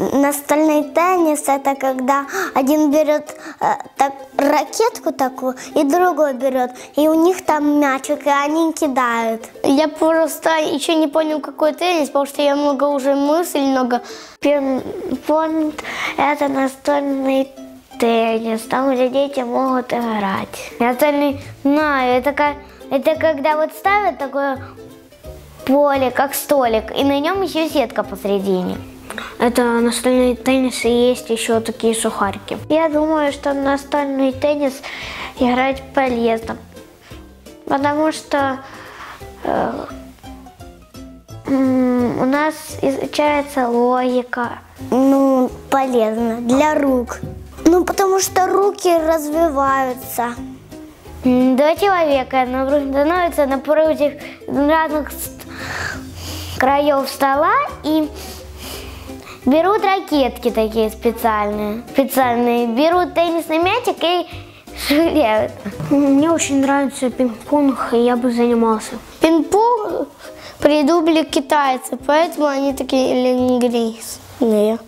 Настольный теннис — это когда один берет ракетку такую, и другой берет, и у них там мячик, и они кидают. Я просто еще не понял, какой теннис, потому что я много уже мыслей, много. Пинг-понг — это настольный теннис, там, где дети могут играть. Настольный, это когда вот ставят такое поле, как столик, и на нем еще сетка посередине. Это настольный теннис, и есть еще такие сухарики. Я думаю, что настольный теннис играть полезно, потому что у нас изучается логика. Ну, полезно для рук. Ну, потому что руки развиваются. Два человека становятся напротив разных краев стола и берут ракетки такие специальные, берут теннисный мячик и швыряют. Мне очень нравится пинг-понг, и я бы занимался. Пинг-понг придумали китайцы, поэтому они такие лингвистные.